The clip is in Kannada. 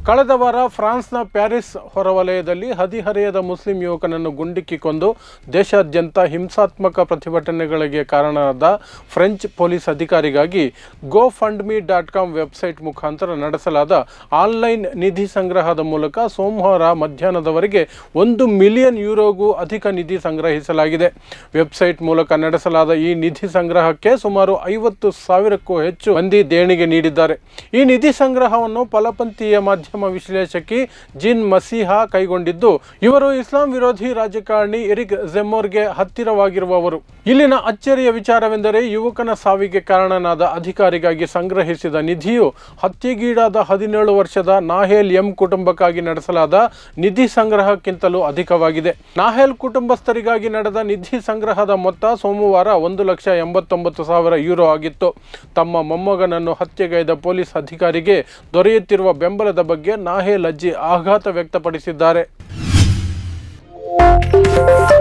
ಕಳೆದ ವಾರ ಫ್ರಾನ್ಸ್ನ ಪ್ಯಾರಿಸ್ ಹೊರವಲಯದಲ್ಲಿ ಹದಿಹರೆಯದ ಮುಸ್ಲಿಂ ಯುವಕನನ್ನು ಗುಂಡಿಕ್ಕಿ ಕೊಂದು ದೇಶಾದ್ಯಂತ ಹಿಂಸಾತ್ಮಕ ಪ್ರತಿಭಟನೆಗಳಿಗೆ ಕಾರಣರಾದ ಫ್ರೆಂಚ್ ಪೊಲೀಸ್ ಅಧಿಕಾರಿಗಾಗಿ GoFundMe.com ವೆಬ್ಸೈಟ್ ಮುಖಾಂತರ ನಡೆಸಲಾದ ಆನ್ಲೈನ್ ನಿಧಿ ಸಂಗ್ರಹದ ಮೂಲಕ ಸೋಮವಾರ ಮಧ್ಯಾಹ್ನದವರೆಗೆ 1 ಮಿಲಿಯನ್ ಯೂರೋಗೂ ಅಧಿಕ ನಿಧಿ ಸಂಗ್ರಹಿಸಲಾಗಿದೆ. ವೆಬ್ಸೈಟ್ ಮೂಲಕ ನಡೆಸಲಾದ ಈ ನಿಧಿ ಸಂಗ್ರಹಕ್ಕೆ ಸುಮಾರು 50,000ಕ್ಕೂ ಹೆಚ್ಚು ಮಂದಿ ದೇಣಿಗೆ ನೀಡಿದ್ದಾರೆ. ಈ ನಿಧಿ ಸಂಗ್ರಹವನ್ನು ಫಲಪಂಥೀಯ ಮಾಧ್ಯಮ ವಿಶ್ಲೇಷಕಿ ಜಿನ್ ಮಸೀಹಾ ಕೈಗೊಂಡಿದ್ದು, ಇವರು ಇಸ್ಲಾಂ ವಿರೋಧಿ ರಾಜಕಾರಣಿ ಎರಿಕ್ ಝೆಮ್ಮೋರ್ಗೆ ಹತ್ತಿರವಾಗಿರುವವರು. ಇಲ್ಲಿನ ಅಚ್ಚರಿಯ ವಿಚಾರವೆಂದರೆ ಯುವಕನ ಸಾವಿಗೆ ಕಾರಣನಾದ ಅಧಿಕಾರಿಗಾಗಿ ಸಂಗ್ರಹಿಸಿದ ನಿಧಿಯು ಹತ್ಯೆಗೀಡಾದ 17 ವರ್ಷದ ನಾಹೇಲ್ ಎಂ ಕುಟುಂಬಕ್ಕಾಗಿ ನಡೆಸಲಾದ ನಿಧಿ ಸಂಗ್ರಹಕ್ಕಿಂತಲೂ ಅಧಿಕವಾಗಿದೆ. ನಾಹೇಲ್ ಕುಟುಂಬಸ್ಥರಿಗಾಗಿ ನಡೆದ ನಿಧಿ ಸಂಗ್ರಹದ ಮೊತ್ತ ಸೋಮವಾರ 1,89,000 ಯೂರೋ ಆಗಿತ್ತು. ತಮ್ಮ ಮೊಮ್ಮಗನನ್ನು ಹತ್ಯೆಗೈದ ಪೊಲೀಸ್ ಅಧಿಕಾರಿಗೆ ದೊರೆಯುತ್ತಿರುವ ಬೆಂಬಲದ ಬಗ್ಗೆ ನಾಹೇಲ್ ಅಜ್ಜಿ ಆಘಾತ ವ್ಯಕ್ತಪಡಿಸಿದ್ದಾರೆ.